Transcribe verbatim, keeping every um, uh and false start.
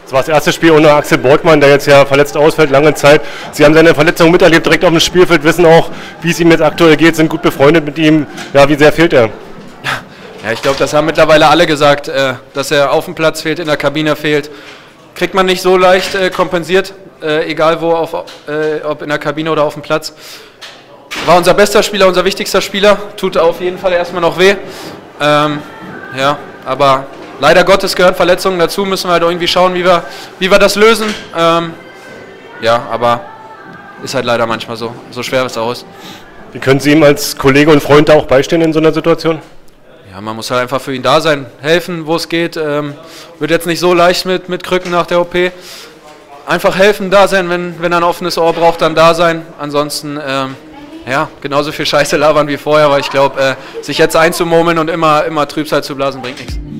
Das war das erste Spiel ohne Axel Borgmann, der jetzt ja verletzt ausfällt, lange Zeit. Sie haben seine Verletzung miterlebt, direkt auf dem Spielfeld, wissen auch, wie es ihm jetzt aktuell geht, sind gut befreundet mit ihm. Ja, wie sehr fehlt er? Ja, ich glaube, das haben mittlerweile alle gesagt, äh, dass er auf dem Platz fehlt, in der Kabine fehlt. Kriegt man nicht so leicht äh, kompensiert, äh, egal wo, auf, äh, ob in der Kabine oder auf dem Platz. War unser bester Spieler, unser wichtigster Spieler, tut auf jeden Fall erstmal noch weh. Ähm, ja, aber leider Gottes gehören Verletzungen dazu, müssen wir halt irgendwie schauen, wie wir, wie wir das lösen. Ähm, ja, aber ist halt leider manchmal so, so schwer es auch ist. Wie können Sie ihm als Kollege und Freund da auch beistehen in so einer Situation? Ja, man muss halt einfach für ihn da sein, helfen, wo es geht. Ähm, wird jetzt nicht so leicht mit, mit Krücken nach der O P. Einfach helfen, da sein, wenn, wenn er ein offenes Ohr braucht, dann da sein. Ansonsten, ähm, ja, genauso viel Scheiße labern wie vorher, weil ich glaube, äh, sich jetzt einzumurmeln und immer, immer Trübsal zu blasen, bringt nichts.